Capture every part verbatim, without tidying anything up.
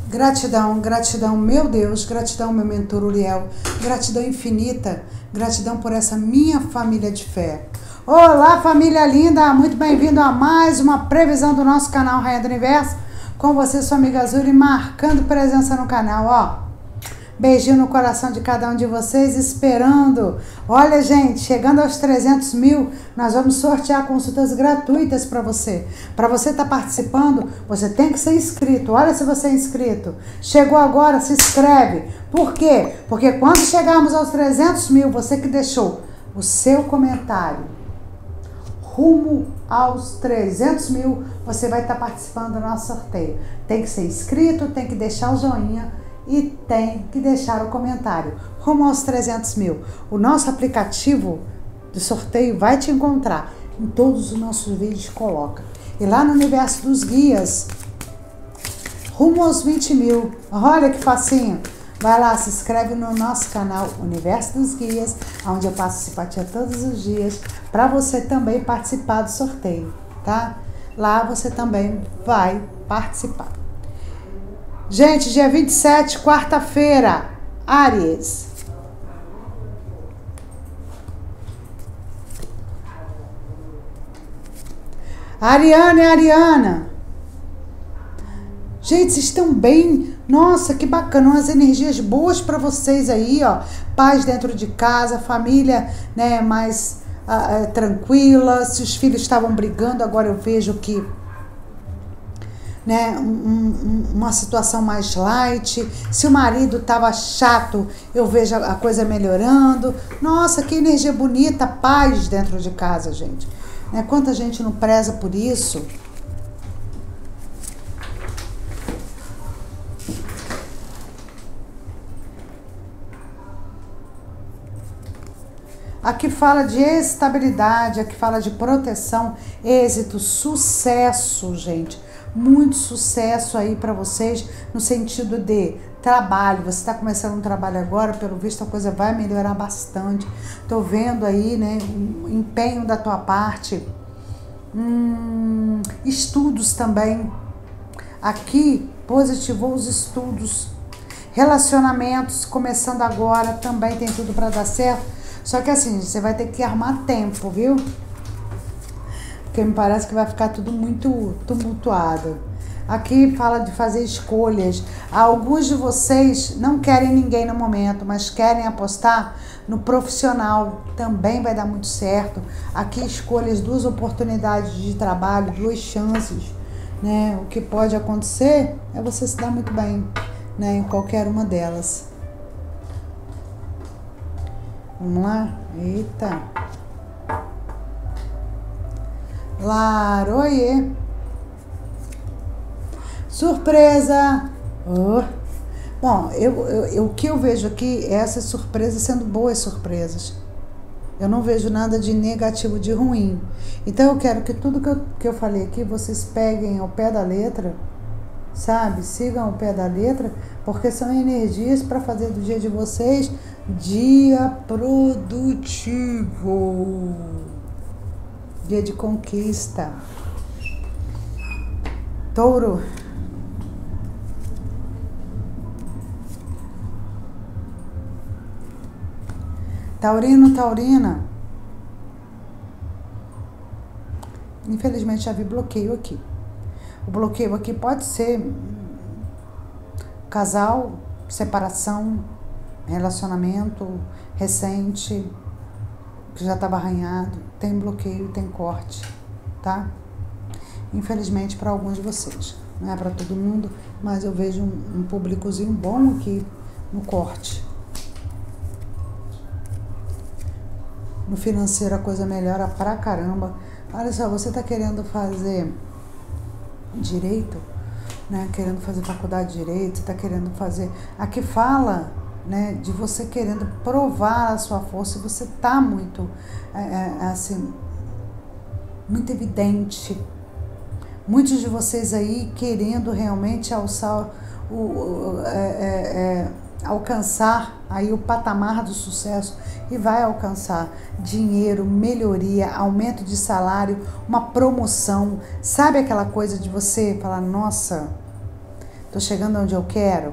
Gratidão, gratidão, meu Deus, gratidão, meu mentor Uriel, gratidão infinita, gratidão por essa minha família de fé. Olá, família linda, muito bem-vindo a mais uma previsão do nosso canal Rainha do Universo, com você, sua amiga Azuri, marcando presença no canal, ó. Beijinho no coração de cada um de vocês, esperando. Olha, gente, chegando aos trezentos mil, nós vamos sortear consultas gratuitas para você. Para você estar tá participando, você tem que ser inscrito. Olha se você é inscrito. Chegou agora, se inscreve. Por quê? Porque quando chegarmos aos trezentos mil, você que deixou o seu comentário rumo aos trezentos mil, você vai estar tá participando do nosso sorteio. Tem que ser inscrito, tem que deixar o joinha e tem que deixar o comentário rumo aos trezentos mil. O nosso aplicativo de sorteio vai te encontrar em todos os nossos vídeos, coloca. E lá no universo dos guias, rumo aos vinte mil. Olha que facinho. Vai lá, se inscreve no nosso canal Universo dos Guias, onde eu passo simpatia todos os dias, para você também participar do sorteio, tá? Lá você também vai participar. Gente, dia vinte e sete, quarta-feira, Áries. Ariana e Ariana. Gente, vocês estão bem? Nossa, que bacana, umas energias boas para vocês aí, ó. Paz dentro de casa, família, né, mais uh, uh, tranquila. Se os filhos estavam brigando, agora eu vejo que né, um, um, uma situação mais light. Se o marido estava chato, eu vejo a coisa melhorando. Nossa, que energia bonita, paz dentro de casa, gente. Né, quanta gente não preza por isso. Aqui fala de estabilidade, aqui fala de proteção, êxito, sucesso, gente. Muito sucesso aí para vocês no sentido de trabalho. Você está começando um trabalho agora, pelo visto a coisa vai melhorar bastante. Tô vendo aí, né, um empenho da tua parte. Hum, estudos também. Aqui positivou os estudos. Relacionamentos começando agora, também tem tudo para dar certo. Só que assim, você vai ter que arrumar tempo, viu? Porque me parece que vai ficar tudo muito tumultuado. Aqui fala de fazer escolhas. Alguns de vocês não querem ninguém no momento, mas querem apostar no profissional. Também vai dar muito certo. Aqui escolhas, duas oportunidades de trabalho, duas chances, né? O que pode acontecer é você se dar muito bem, né, em qualquer uma delas. Vamos lá? Eita. Laroie. Surpresa. Oh. Bom, eu, eu, eu, o que eu vejo aqui é essas surpresas sendo boas surpresas. Eu não vejo nada de negativo, de ruim. Então eu quero que tudo que eu, que eu falei aqui, vocês peguem ao pé da letra, sabe? Sigam ao pé da letra, porque são energias para fazer do dia de vocês dia produtivo, dia de conquista. Touro. Taurino, taurina. Infelizmente já vi bloqueio aqui. O bloqueio aqui pode ser casal, separação, relacionamento recente, que já estava arranhado. Tem bloqueio, tem corte, tá? Infelizmente para alguns de vocês. Não é para todo mundo, mas eu vejo um, um públicozinho bom aqui no corte. No financeiro a coisa melhora pra caramba. Olha só, você tá querendo fazer direito, né? Querendo fazer faculdade de direito, você tá querendo fazer... Aqui fala, né, de você querendo provar a sua força, e você tá muito, é, é, assim, muito evidente. Muitos de vocês aí querendo realmente alçar o... o é, é, é, alcançar aí o patamar do sucesso, e vai alcançar dinheiro, melhoria, aumento de salário, uma promoção. Sabe aquela coisa de você falar, nossa, Tô chegando onde eu quero?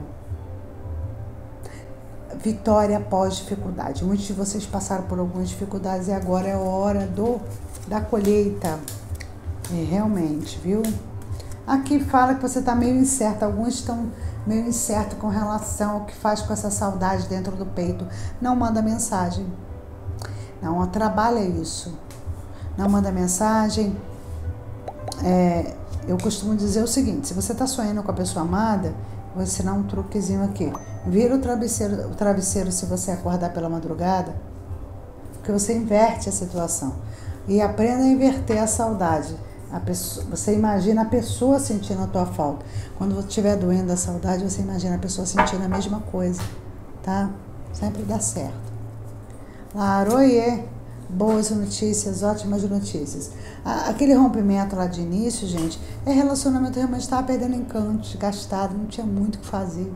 Vitória após dificuldade. Muitos de vocês passaram por algumas dificuldades e agora é a hora do, da colheita. É, realmente, viu? Aqui fala que você tá meio incerto. Alguns estão meio incertos com relação ao que faz com essa saudade dentro do peito. Não manda mensagem. Não, trabalha isso. Não manda mensagem. É, eu costumo dizer o seguinte, se você está sonhando com a pessoa amada, vou ensinar um truquezinho aqui. Vira o travesseiro, o travesseiro se você acordar pela madrugada, porque você inverte a situação. E aprenda a inverter a saudade. A pessoa, você imagina a pessoa sentindo a tua falta. Quando você estiver doendo a saudade, você imagina a pessoa sentindo a mesma coisa, tá? Sempre dá certo. Laroie, boas notícias, ótimas notícias. Aquele rompimento lá de início, gente, é relacionamento realmente estava perdendo encanto, desgastado, não tinha muito o que fazer.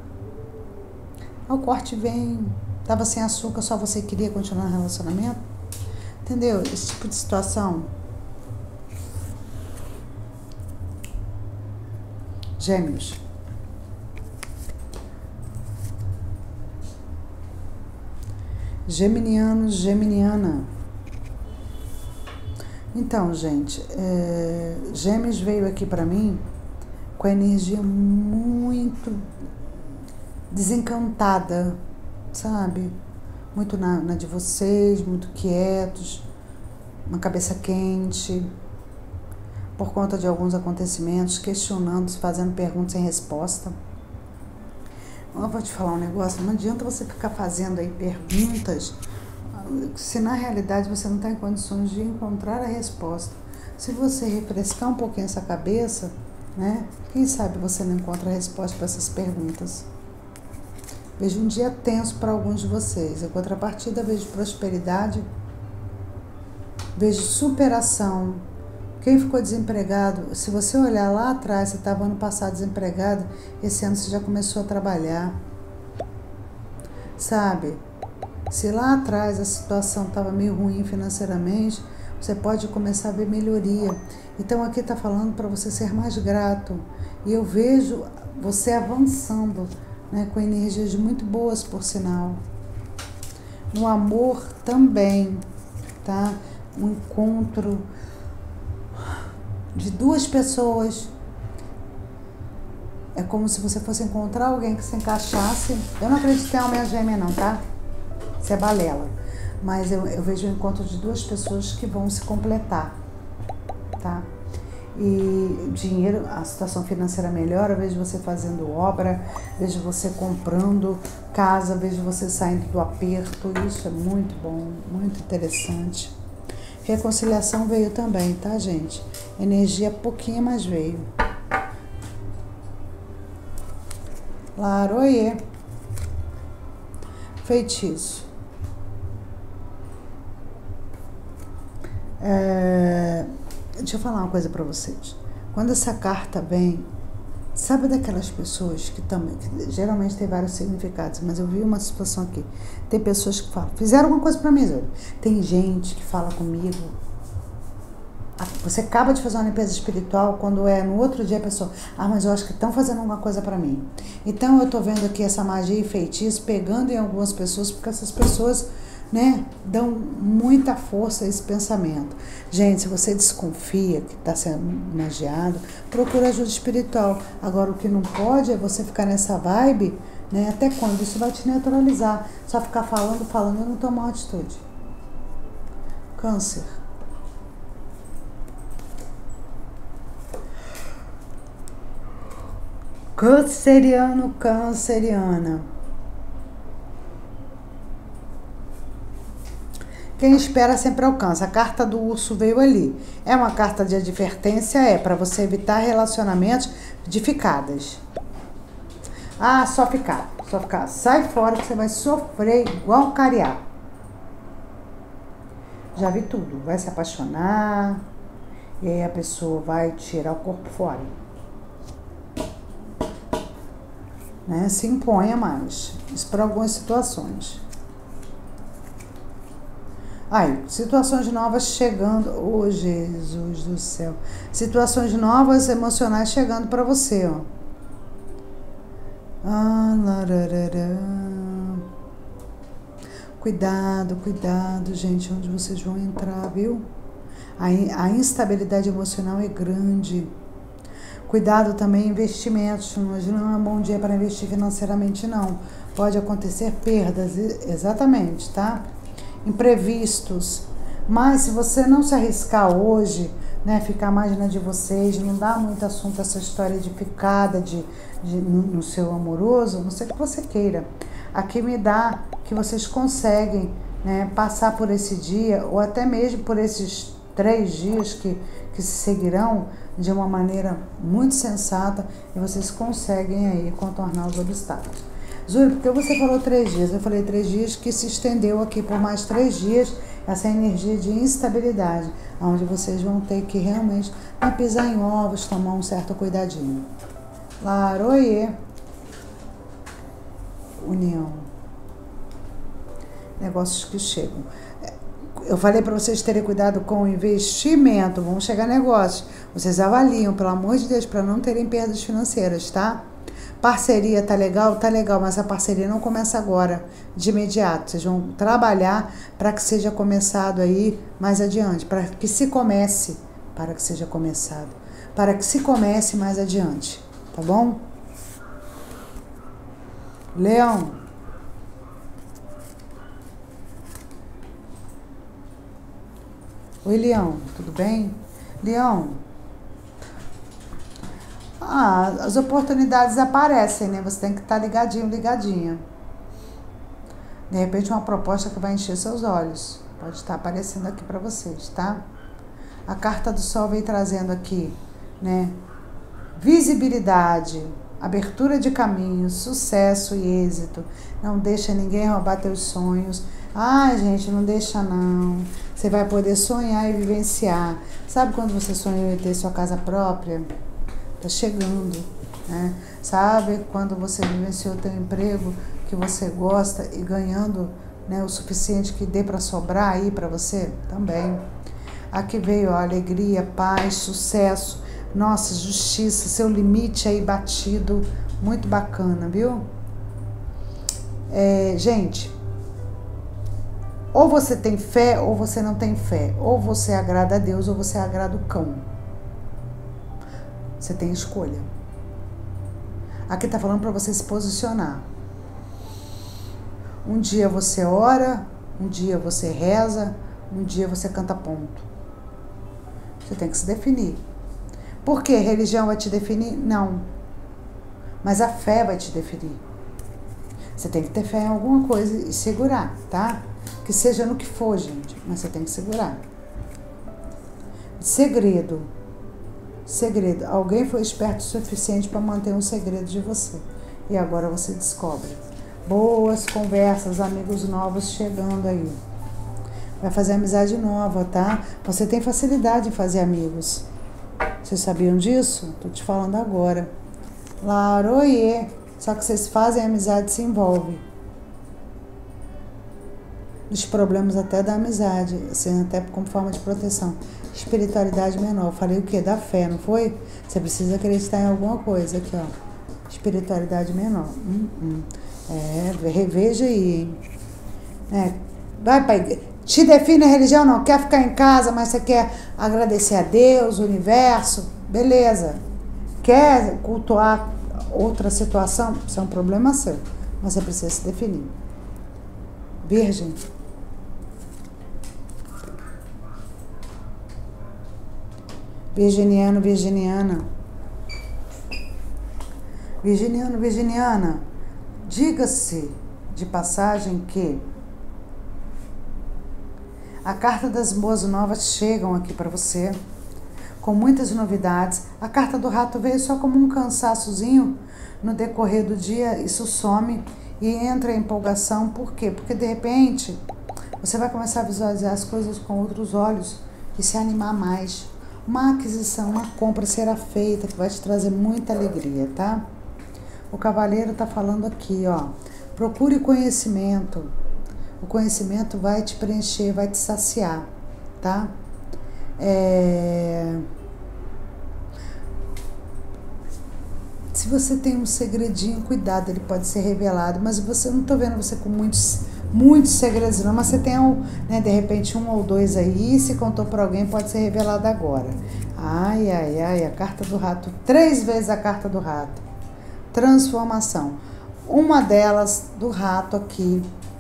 O corte vem, estava sem açúcar, só você queria continuar no relacionamento. Entendeu? Esse tipo de situação. Gêmeos. Geminiano, geminiana. Então, gente, é, Gêmeos veio aqui para mim com a energia muito desencantada, sabe? Muito na, na de vocês, muito quietos, uma cabeça quente, por conta de alguns acontecimentos, questionando, fazendo perguntas sem resposta. Eu vou te falar um negócio, não adianta você ficar fazendo aí perguntas se na realidade você não está em condições de encontrar a resposta. Se você refrescar um pouquinho essa cabeça, né, quem sabe você não encontra a resposta para essas perguntas. Vejo um dia tenso para alguns de vocês. Em contrapartida, vejo prosperidade, vejo superação. Quem ficou desempregado, se você olhar lá atrás, você estava ano passado desempregado, esse ano você já começou a trabalhar. Sabe? Se lá atrás a situação estava meio ruim financeiramente, você pode começar a ver melhoria. Então aqui está falando para você ser mais grato. E eu vejo você avançando, né, com energias muito boas, por sinal. No amor também, tá? Um encontro de duas pessoas. É como se você fosse encontrar alguém que se encaixasse. Eu não acredito que é alma gêmea não, tá? Isso é balela. Mas eu, eu vejo o encontro de duas pessoas que vão se completar, tá? E dinheiro, a situação financeira melhora, eu vejo você fazendo obra, vejo você comprando casa, vejo você saindo do aperto. Isso é muito bom, muito interessante. Reconciliação veio também, tá, gente? Energia pouquinho, mas veio. Laroie. Feitiço. É, deixa eu falar uma coisa para vocês. Quando essa carta vem, sabe daquelas pessoas que também, que geralmente tem vários significados, mas eu vi uma situação aqui. Tem pessoas que falam, fizeram alguma coisa para mim, Zé. Tem gente que fala comigo. Você acaba de fazer uma limpeza espiritual, quando é no outro dia a pessoa, ah, mas eu acho que estão fazendo alguma coisa para mim. Então eu tô vendo aqui essa magia e feitiço pegando em algumas pessoas, porque essas pessoas, né, dão muita força a esse pensamento. Gente, se você desconfia que está sendo magiado, procura ajuda espiritual. Agora, o que não pode é você ficar nessa vibe, né, até quando? Isso vai te neutralizar. Só ficar falando, falando e não tomar uma atitude. Câncer. Canceriano, canceriana. Quem espera sempre alcança. A carta do urso veio ali. É uma carta de advertência, é para você evitar relacionamentos de ficadas. Ah, só ficar, só ficar. Sai fora que você vai sofrer igual um cariá. Já vi tudo. Vai se apaixonar e aí a pessoa vai tirar o corpo fora. Né? Se imponha mais. Isso para algumas situações. Aí, situações novas chegando. Oh, Jesus do céu. Situações novas emocionais chegando para você, ó. Ah, lararará. Cuidado, cuidado, gente, onde vocês vão entrar, viu? A, a instabilidade emocional é grande. Cuidado também em investimentos. Hoje não é um bom dia para investir financeiramente, não. Pode acontecer perdas, exatamente, tá? Imprevistos. Mas se você não se arriscar hoje, né, ficar mais na de vocês, não dá muito assunto essa história de picada de, de, no, no seu amoroso, não sei o que você queira. Aqui me dá que vocês conseguem, né, passar por esse dia, ou até mesmo por esses três dias que, que se seguirão de uma maneira muito sensata e vocês conseguem aí contornar os obstáculos. Júlio, porque você falou três dias? Eu falei três dias que se estendeu aqui por mais três dias essa energia de instabilidade, onde vocês vão ter que realmente não pisar em ovos, tomar um certo cuidadinho. Laroie. União. Negócios que chegam. Eu falei para vocês terem cuidado com o investimento, vão chegar negócios. Vocês avaliam, pelo amor de Deus, para não terem perdas financeiras, tá? Parceria tá legal? Tá legal, mas a parceria não começa agora, de imediato. Vocês vão trabalhar para que seja começado aí mais adiante, para que se comece, para que seja começado, para que se comece mais adiante, tá bom? Leão. Oi, Leão, tudo bem? Leão, ah, as oportunidades aparecem, né? Você tem que estar ligadinho, ligadinha. De repente, uma proposta que vai encher seus olhos. Pode estar aparecendo aqui para vocês, tá? A carta do Sol vem trazendo aqui, né? Visibilidade, abertura de caminhos, sucesso e êxito. Não deixa ninguém roubar teus sonhos. Ai, gente, não deixa não. Você vai poder sonhar e vivenciar. Sabe quando você sonhou em ter sua casa própria? Tá chegando, né? Sabe quando você vivenciou teu emprego que você gosta e ganhando, né, o suficiente que dê para sobrar aí para você? Também. Aqui veio ó, alegria, paz, sucesso, nossa, justiça, seu limite aí batido, muito bacana, viu? É, gente, ou você tem fé ou você não tem fé, ou você agrada a Deus ou você agrada o cão. Você tem escolha. Aqui tá falando para você se posicionar. Um dia você ora, um dia você reza, um dia você canta ponto. Você tem que se definir. Por quê? Religião vai te definir? Não. Mas a fé vai te definir. Você tem que ter fé em alguma coisa e segurar, tá? Que seja no que for, gente, mas você tem que segurar. Segredo. Segredo. Alguém foi esperto o suficiente para manter um segredo de você. E agora você descobre. Boas conversas, amigos novos chegando aí. Vai fazer amizade nova, tá? Você tem facilidade em fazer amigos. Vocês sabiam disso? Tô te falando agora. Laroie. Só que vocês fazem amizade e se envolvem. Os problemas até da amizade, assim, até como forma de proteção. Espiritualidade menor. Falei o quê? Da fé, não foi? Você precisa acreditar em alguma coisa aqui, ó. Espiritualidade menor. Hum, hum. É, reveja aí, hein? É, vai pra igreja. Te define a religião, não. Quer ficar em casa, mas você quer agradecer a Deus, o universo. Beleza. Quer cultuar outra situação? Isso é um problema seu. Mas você precisa se definir. Virgem. Virginiano, virginiana. Virginiano, virginiana. Diga-se de passagem que a carta das boas novas chegam aqui para você, com muitas novidades. A carta do rato veio só como um cansaçozinho no decorrer do dia, isso some e entra em empolgação. Por quê? Porque de repente você vai começar a visualizar as coisas com outros olhos e se animar mais. Uma aquisição, uma compra será feita que vai te trazer muita alegria, tá? O cavaleiro tá falando aqui, ó. Procure conhecimento. O conhecimento vai te preencher, vai te saciar, tá? É... Se você tem um segredinho, cuidado, ele pode ser revelado. Mas você, não tô vendo você com muitos, muitos segredos não, mas você tem, um, né, de repente, um ou dois aí, se contou para alguém, pode ser revelado agora. Ai, ai, ai, a carta do rato, três vezes a carta do rato. Transformação. Uma delas, do rato aqui,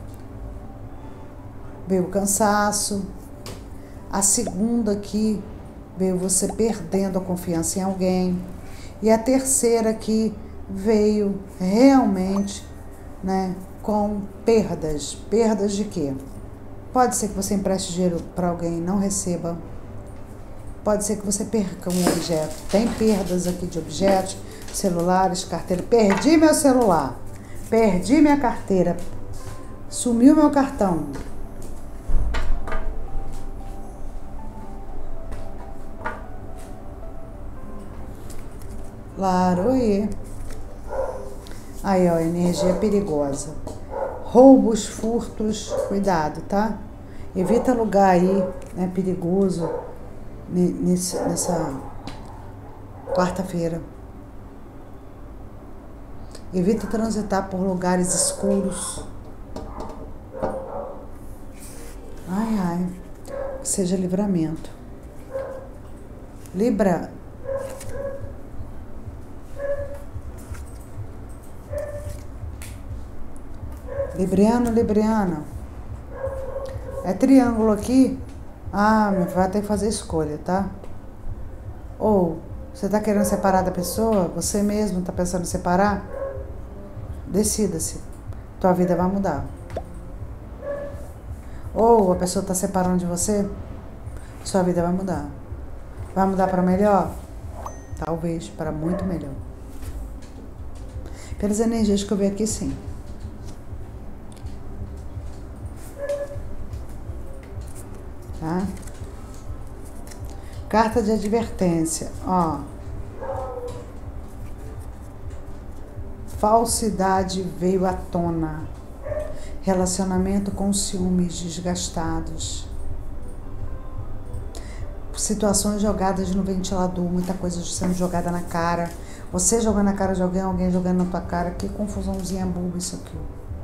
veio o cansaço. A segunda aqui, veio você perdendo a confiança em alguém. E a terceira aqui veio realmente, né, com perdas. Perdas de quê? Pode ser que você empreste dinheiro para alguém e não receba. Pode ser que você perca um objeto. Tem perdas aqui de objetos, celulares, carteira. Perdi meu celular. Perdi minha carteira. Sumiu meu cartão. Laroie. Aí, ó, energia perigosa. Roubos, furtos, cuidado, tá? Evita lugar aí, né, perigoso, nesse, nessa quarta-feira. Evita transitar por lugares escuros. Ai, ai. Seja livramento. Libra. Libriano, Libriana. É triângulo aqui. Ah, vai ter que fazer escolha, tá? Ou você tá querendo separar da pessoa? Você mesmo tá pensando em separar? Decida-se. Tua vida vai mudar. Ou a pessoa tá separando de você? Sua vida vai mudar. Vai mudar para melhor? Talvez, para muito melhor. Pelas energias que eu vi aqui, sim. Tá? Carta de advertência, ó. Falsidade veio à tona. Relacionamento com ciúmes desgastados. Situações jogadas no ventilador, muita coisa sendo jogada na cara. Você jogando na cara de alguém, alguém jogando na tua cara. Que confusãozinha boba isso aqui.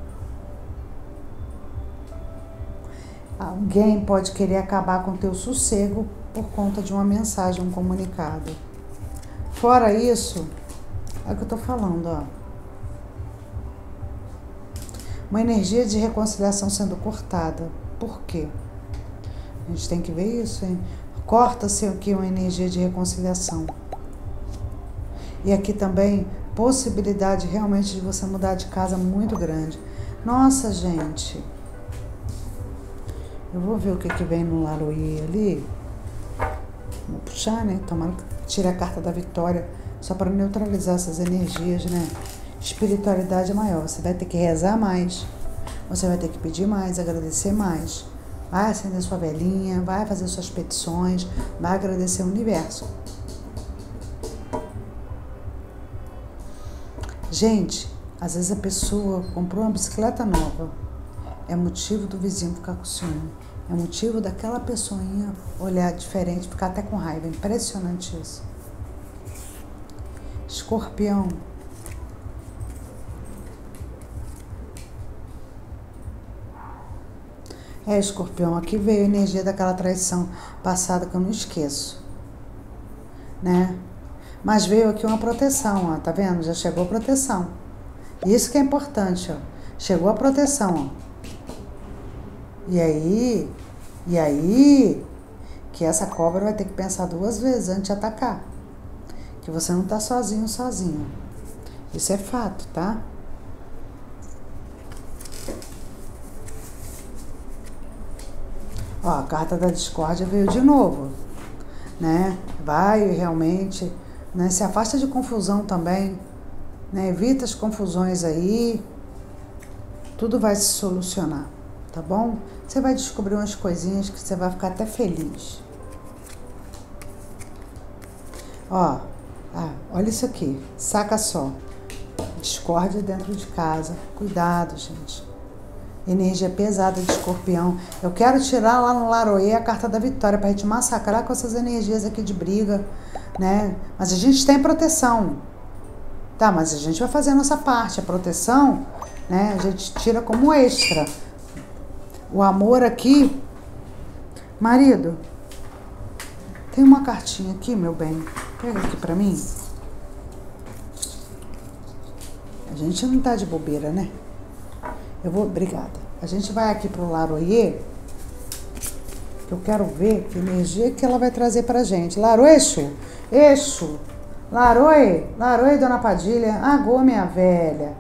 Alguém pode querer acabar com o teu sossego por conta de uma mensagem, um comunicado. Fora isso, é o que eu tô falando, ó. Uma energia de reconciliação sendo cortada. Por quê? A gente tem que ver isso, hein? Corta-se aqui uma energia de reconciliação. E aqui também, possibilidade realmente de você mudar de casa muito grande. Nossa, gente. Eu vou ver o que que vem no Laroie ali. Vou puxar, né? Tomara que tire a carta da vitória, só para neutralizar essas energias, né? Espiritualidade é maior. Você vai ter que rezar mais. Você vai ter que pedir mais, agradecer mais. Vai acender sua velinha, vai fazer suas petições, vai agradecer o universo. Gente, às vezes a pessoa comprou uma bicicleta nova. É motivo do vizinho ficar com ciúme. É motivo daquela pessoinha olhar diferente, ficar até com raiva. Impressionante isso. Escorpião. É, escorpião, aqui veio a energia daquela traição passada que eu não esqueço, né? Mas veio aqui uma proteção, ó, tá vendo? Já chegou a proteção. Isso que é importante, ó. Chegou a proteção, ó. E aí, e aí, que essa cobra vai ter que pensar duas vezes antes de atacar. Que você não tá sozinho, sozinho. Isso é fato, tá? Ó, a carta da discórdia veio de novo, né? Vai realmente, né? Se afasta de confusão também, né? Evita as confusões aí. Tudo vai se solucionar, tá bom? Você vai descobrir umas coisinhas que você vai ficar até feliz. Ó, ah, olha isso aqui, saca só. Discórdia dentro de casa. Cuidado, gente. Energia pesada de escorpião. Eu quero tirar lá no Laroie a carta da vitória pra gente massacrar com essas energias aqui de briga, né? Mas a gente tem proteção. Tá, mas a gente vai fazer a nossa parte. A proteção, né, a gente tira como extra. O amor aqui... Marido, tem uma cartinha aqui, meu bem. Pega aqui pra mim. A gente não tá de bobeira, né? Eu vou... Obrigada. A gente vai aqui pro Laroie, que eu quero ver que energia que ela vai trazer pra gente. Laroie, Exu, Exu, Laroie, Laroie, Dona Padilha, agô, minha velha.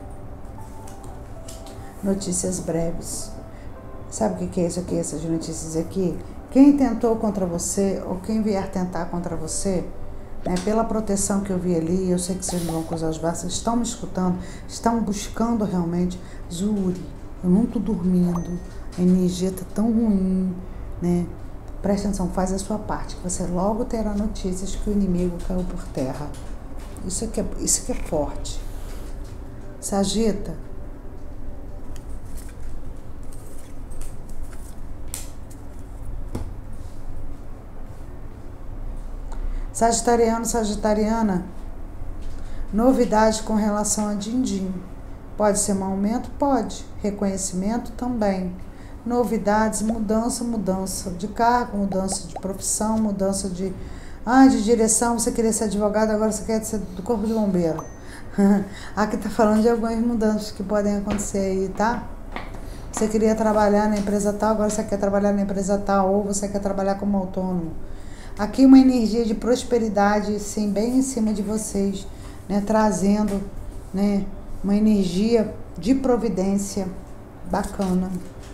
Notícias breves. Sabe o que é isso aqui, essas notícias aqui? Quem tentou contra você, ou quem vier tentar contra você, né, pela proteção que eu vi ali, eu sei que vocês não vão cruzar os braços, estão me escutando, estão buscando realmente. Zuri, eu não tô dormindo, a energia tá tão ruim, né? Presta atenção, faz a sua parte, que você logo terá notícias que o inimigo caiu por terra. Isso aqui é, isso aqui é forte. Se agita. Sagitariano, Sagitariana, novidade com relação a din-din. Pode ser um aumento? Pode. Reconhecimento também. Novidades, mudança, mudança de cargo, mudança de profissão, mudança de, ah, de direção. Você queria ser advogado, agora você quer ser do corpo de bombeiro. Aqui tá falando de algumas mudanças que podem acontecer aí, tá? Você queria trabalhar na empresa tal, agora você quer trabalhar na empresa tal, ou você quer trabalhar como autônomo. Aqui uma energia de prosperidade, sim, bem em cima de vocês, né? Trazendo, né, uma energia de providência bacana.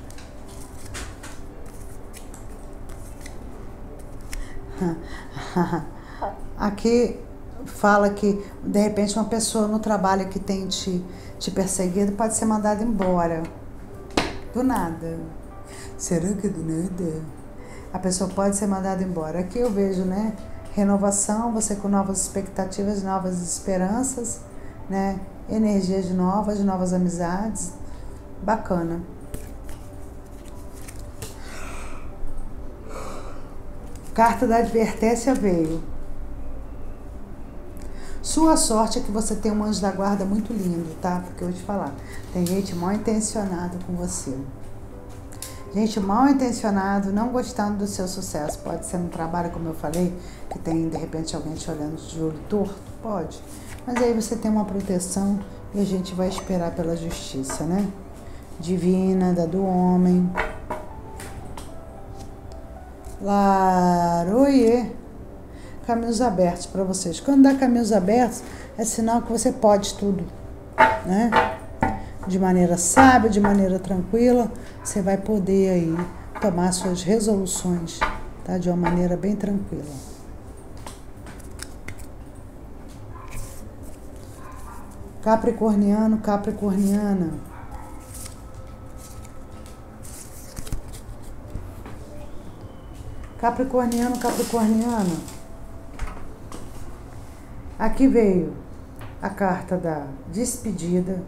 Aqui fala que, de repente, uma pessoa no trabalho que tem te, te perseguido pode ser mandada embora. Do nada. Será que do nada? A pessoa pode ser mandada embora. Aqui eu vejo, né? Renovação, você com novas expectativas, novas esperanças, né? Energias novas, novas amizades. Bacana. Carta da advertência veio. Sua sorte é que você tem um anjo da guarda muito lindo, tá? Porque eu vou te falar, tem gente mal intencionada com você. Gente mal intencionado, não gostando do seu sucesso. Pode ser no trabalho, como eu falei, que tem de repente alguém te olhando de olho torto, pode. Mas aí você tem uma proteção e a gente vai esperar pela justiça, né? Divina, da do homem. Laroie. Caminhos abertos para vocês. Quando dá caminhos abertos, é sinal que você pode tudo, né? De maneira sábia, de maneira tranquila, você vai poder aí tomar suas resoluções, tá? De uma maneira bem tranquila. Capricorniano, Capricorniana. Capricorniano, Capricorniana. Aqui veio a carta da despedida.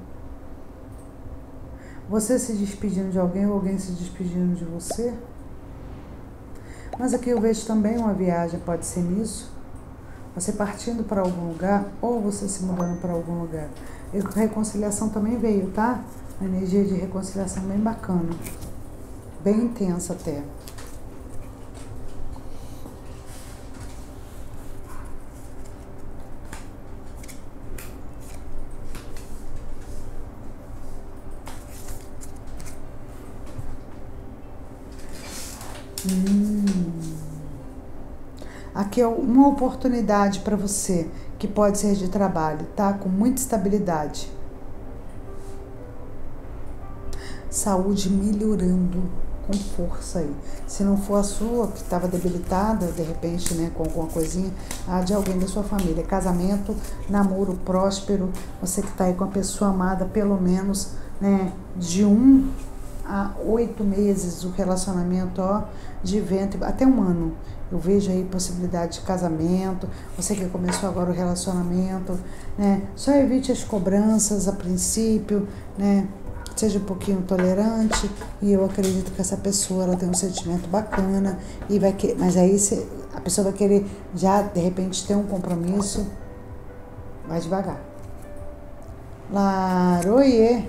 Você se despedindo de alguém ou alguém se despedindo de você. Mas aqui eu vejo também uma viagem, pode ser nisso. Você partindo para algum lugar ou você se mudando para algum lugar. E reconciliação também veio, tá? Uma energia de reconciliação bem bacana. Bem intensa até. Hum. Aqui é uma oportunidade para você que pode ser de trabalho, tá? Com muita estabilidade. Saúde melhorando com força aí. Se não for a sua, que estava debilitada, de repente, né, com alguma coisinha, a de alguém da sua família. Casamento, namoro próspero, você que está aí com a pessoa amada, pelo menos, né, de um a oito meses o relacionamento, ó, de ventre, até um ano. Eu vejo aí possibilidade de casamento, você que começou agora o relacionamento, né? Só evite as cobranças a princípio, né? Seja um pouquinho tolerante, e eu acredito que essa pessoa, ela tem um sentimento bacana, e vai que, mas aí cê, a pessoa vai querer já, de repente, ter um compromisso. Vai devagar. Laroie.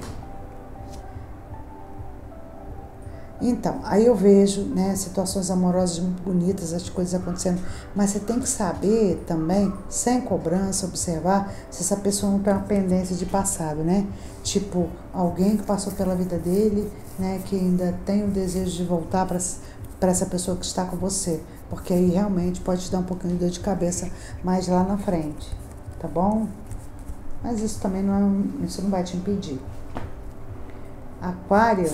Então, aí eu vejo, né, situações amorosas muito bonitas, as coisas acontecendo, mas você tem que saber também, sem cobrança, observar se essa pessoa não tem uma pendência de passado, né? Tipo, alguém que passou pela vida dele, né, que ainda tem o desejo de voltar para para essa pessoa que está com você, porque aí realmente pode te dar um pouquinho de dor de cabeça mais lá na frente, tá bom? Mas isso também não é, isso não vai te impedir. Aquário.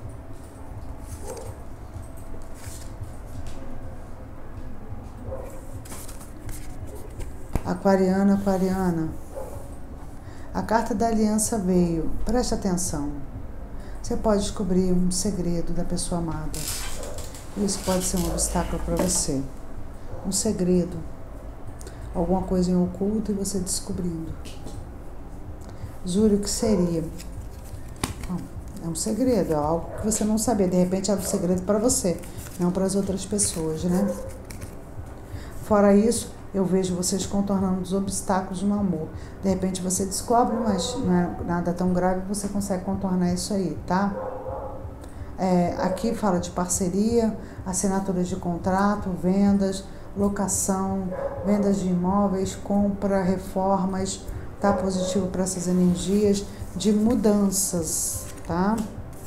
Aquariana, aquariana. A carta da aliança veio. Preste atenção. Você pode descobrir um segredo da pessoa amada. Isso pode ser um obstáculo para você. Um segredo. Alguma coisa em oculto e você descobrindo. Juro que seria. Bom, é um segredo, é algo que você não sabia. De repente é um segredo para você, não para as outras pessoas, né? Fora isso, eu vejo vocês contornando os obstáculos no amor. De repente você descobre, mas não é nada tão grave, você consegue contornar isso aí, tá? É, aqui fala de parceria, assinaturas de contrato, vendas, locação, vendas de imóveis, compra, reformas, tá positivo para essas energias de mudanças, tá?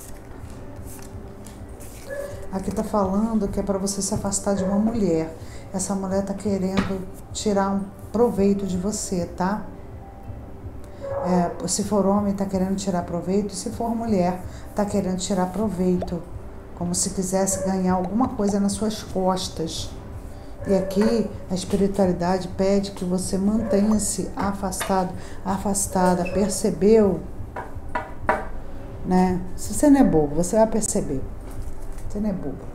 Aqui tá falando que é para você se afastar de uma mulher. Essa mulher tá querendo tirar um proveito de você, tá? É, se for homem, tá querendo tirar proveito. Se for mulher, tá querendo tirar proveito. Como se quisesse ganhar alguma coisa nas suas costas. E aqui a espiritualidade pede que você mantenha-se afastado, afastada. Percebeu? Né? Se você não é bobo, você vai perceber. Você não é bobo.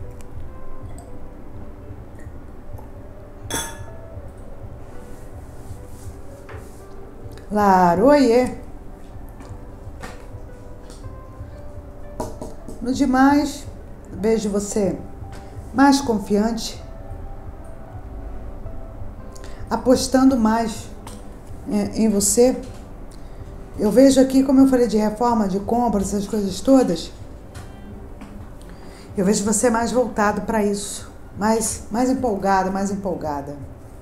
Laroie. No demais, vejo você mais confiante, apostando mais é, em você. Eu vejo aqui, como eu falei de reforma, de compra, essas coisas todas, eu vejo você mais voltado para isso, mais, mais empolgada, mais empolgada.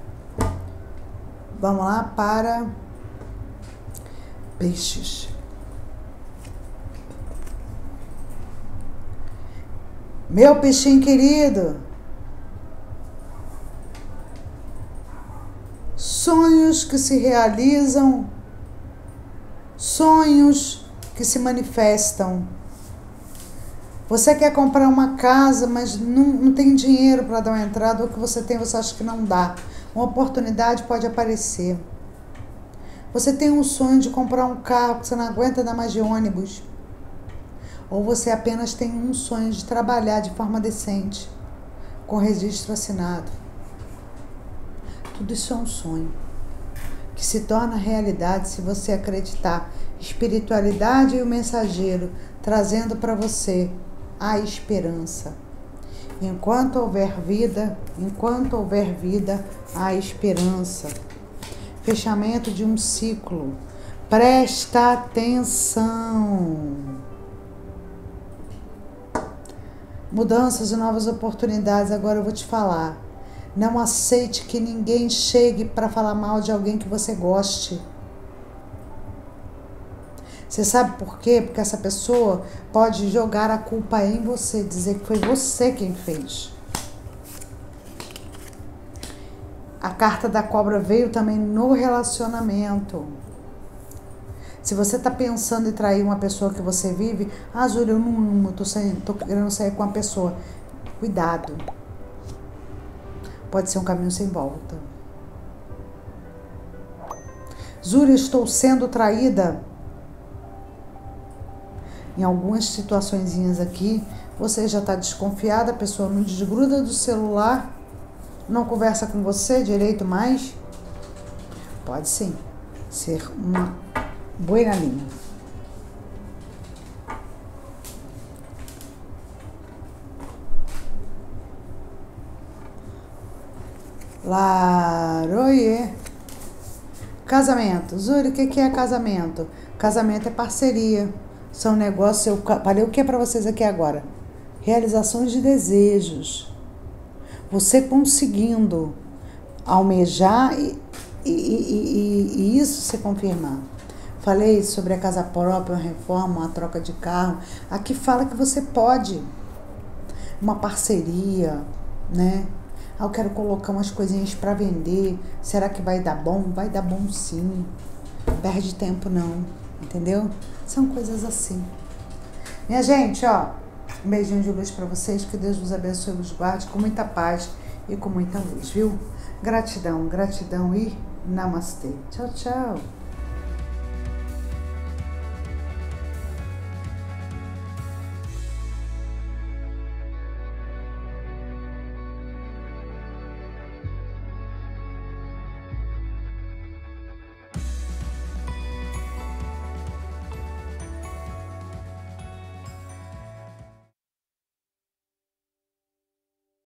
Vamos lá para Peixes. Meu peixinho querido, sonhos que se realizam, sonhos que se manifestam. Você quer comprar uma casa, mas não, não tem dinheiro para dar uma entrada, ou que você tem, você acha que não dá. Uma oportunidade pode aparecer. Você tem um sonho de comprar um carro que você não aguenta andar mais de ônibus. Ou você apenas tem um sonho de trabalhar de forma decente, com registro assinado. Tudo isso é um sonho, que se torna realidade se você acreditar. Espiritualidade e o mensageiro trazendo para você a esperança. Enquanto houver vida, enquanto houver vida, há esperança. Fechamento de um ciclo. Presta atenção. Mudanças e novas oportunidades. Agora eu vou te falar. Não aceite que ninguém chegue para falar mal de alguém que você goste. Você sabe por quê? Porque essa pessoa pode jogar a culpa em você, dizer que foi você quem fez. A carta da cobra veio também no relacionamento. Se você está pensando em trair uma pessoa que você vive, ah, Júlia, eu não estou tô querendo sair com uma pessoa. Cuidado. Pode ser um caminho sem volta. Júlia, estou sendo traída. Em algumas situaçõezinhas aqui, você já está desconfiada, a pessoa não desgruda do celular, não conversa com você direito mais. Pode sim ser uma boi na linha. Laroie. Casamento. Zuri, o que é casamento? Casamento é parceria. São negócios. Eu falei o que é para vocês aqui agora? Realizações de desejos. Você conseguindo almejar e, e, e, e isso se confirmar. Falei sobre a casa própria, uma reforma, uma troca de carro. Aqui fala que você pode. Uma parceria, né? Ah, eu quero colocar umas coisinhas para vender. Será que vai dar bom? Vai dar bom sim. Perde tempo não, entendeu? São coisas assim. Minha gente, ó, um beijinho de luz para vocês. Que Deus vos abençoe e vos guarde com muita paz e com muita luz, viu? Gratidão, gratidão e namastê. Tchau, tchau.